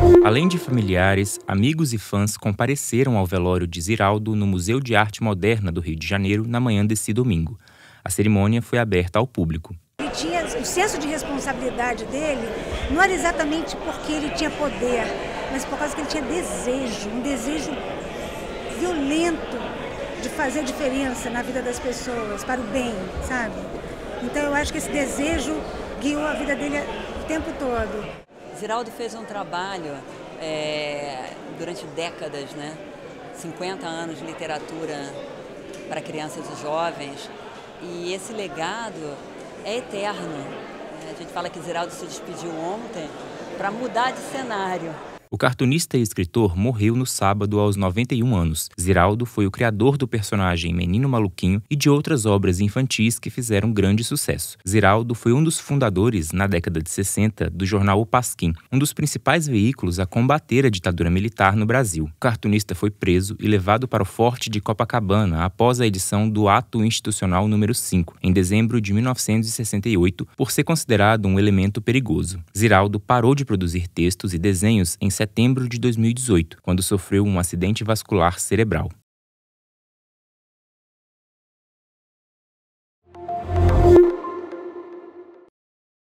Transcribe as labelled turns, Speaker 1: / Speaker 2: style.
Speaker 1: Além de familiares, amigos e fãs compareceram ao velório de Ziraldo no Museu de Arte Moderna do Rio de Janeiro na manhã desse domingo. A cerimônia foi aberta ao público.
Speaker 2: Ele tinha o senso de responsabilidade dele, não era exatamente porque ele tinha poder, mas por causa que ele tinha desejo, um desejo violento de fazer diferença na vida das pessoas, para o bem, sabe? Então eu acho que esse desejo guiou a vida dele o tempo todo.
Speaker 3: Ziraldo fez um trabalho durante décadas, 50 anos de literatura para crianças e jovens, e esse legado é eterno. A gente fala que Ziraldo se despediu ontem para mudar de cenário.
Speaker 1: O cartunista e escritor morreu no sábado aos 91 anos. Ziraldo foi o criador do personagem Menino Maluquinho e de outras obras infantis que fizeram grande sucesso. Ziraldo foi um dos fundadores, na década de 60, do jornal O Pasquim, um dos principais veículos a combater a ditadura militar no Brasil. O cartunista foi preso e levado para o Forte de Copacabana após a edição do Ato Institucional número 5, em dezembro de 1968, por ser considerado um elemento perigoso. Ziraldo parou de produzir textos e desenhos em setembro de 2018, quando sofreu um acidente vascular cerebral.